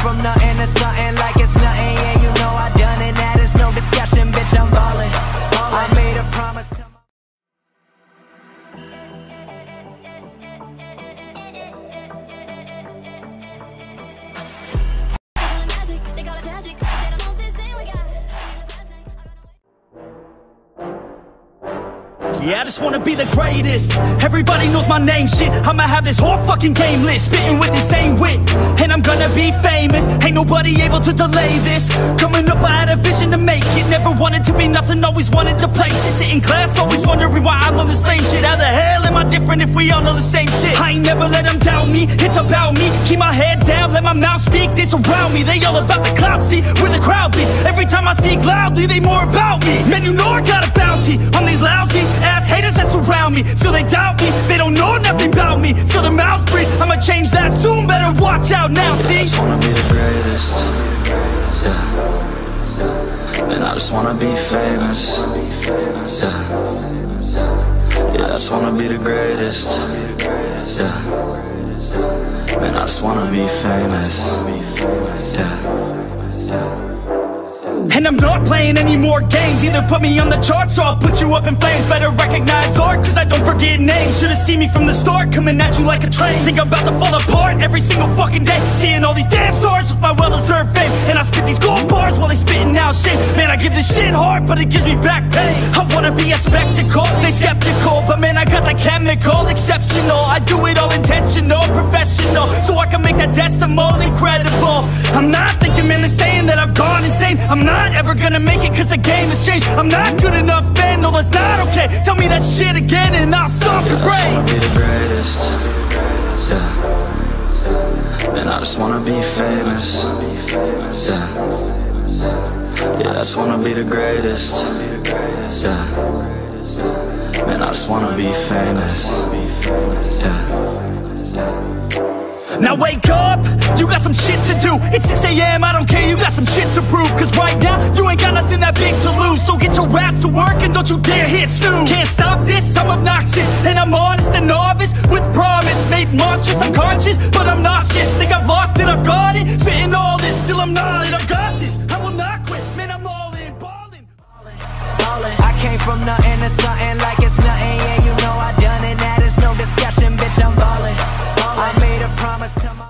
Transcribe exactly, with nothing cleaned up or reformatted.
from nothing to something like it's nothing. Yeah, you know I done it, that is no discussion, bitch, I'm ballin'. I made a promise to Yeah, I just wanna be the greatest. Everybody knows my name, shit. I'ma have this whole fucking game list, spitting with insane wit, and I'm gonna be famous. Ain't nobody able to delay this. Coming up, I had a vision to make it. Never wanted to be nothing, always wanted to play shit. Sit in class, always wondering why I love this lame shit. How the hell am I different if we all know the same shit? I ain't never let them doubt me, it's about me. Keep my head down, let my mouth speak. They surround me, they all about the clout, see where the crowd be. Every time I speak loudly, they more about me. Man, you know I got a bounty on these lousy ass haters that surround me. Still they doubt me, they don't know nothing about me. Still their mouths breathe, I'ma change that soon. Better watch out now, see? I just wanna be the greatest, yeah. And I just wanna be famous, yeah. Yeah, I just wanna be the greatest, yeah. Man, I just wanna be famous, yeah. And I'm not playing any more games. Either put me on the charts or I'll put you up in flames. Better recognize art, cause I don't forget names. Should've seen me from the start, coming at you like a train. Think I'm about to fall apart every single fucking day. Seeing all these damn stars with my well-deserved fame. And I spit these gold bars while they spitting out shit. Man, I give this shit hard, but it gives me back pain. I wanna be a spectacle, they skeptical. But man, I got that chemical, exceptional. I do it all intentional, professional, so I can make that decimal incredible. I'm not thinking, man, they're saying that I've gone insane. I'm not ever gonna make it cause the game has changed. I'm not good enough, man, no that's not okay. Tell me that shit again and I'll stop your brain. I just wanna be the greatest, yeah. And I just wanna be famous, yeah. Yeah, I just wanna be the greatest, yeah. Man, I just wanna be famous, yeah. Now wake up, you got some shit to do. It's six A M, I don't care, you got some shit to prove. Cause right now, you ain't got nothing that big to lose. So get your ass to work and don't you dare hit snooze. Can't stop this, I'm obnoxious, and I'm honest and novice with promise. Made monstrous, I'm conscious, but I'm nauseous. Think I've lost it, I've got it. Spitting all this, still I'm not it. I've got this, I will not quit. Man, I'm all in, ballin', ballin'. I came from nothing to something like it's nothing. Yeah, you know I done it, that is no discussion, bitch, I'm ballin'. I made a promise to my